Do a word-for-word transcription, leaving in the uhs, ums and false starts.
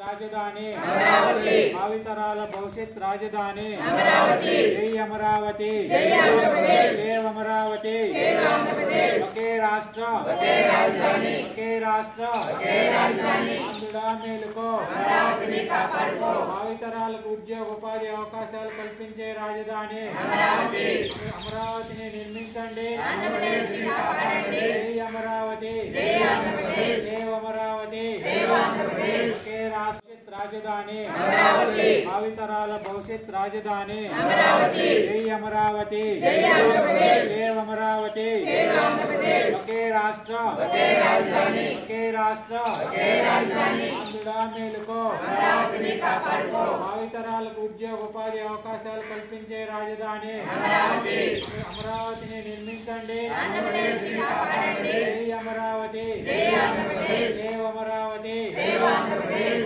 రాజధాని భావితరాల భవిష్యత్ రాజధాని జై అమరావతి జై అమరావతి ఒకే రాష్ట్రం ఒకే రాష్ట్రం ఆంధ్రుల మేలుకో భావితరాలకు ఉద్యోగ ఉపాధి అవకాశాలు కల్పించే రాజధాని అమరావతిని నిర్మించండి జై అమరావతి జై అమరావతి ఒకే రాష్ట్ర రాజధాని భావితరాల భవిష్యత్ రాజధాని జై అమరావతి జై అమరావతి ఒకే రాష్ట్రం ఒకే రాష్ట్రం ఆంధ్రుల మేలుకో భావితరాలకు ఉద్యోగ ఉపాధి అవకాశాలు కల్పించే రాజధాని అమరావతిని నిర్మించండి జై అమరావతి జై అమరావతి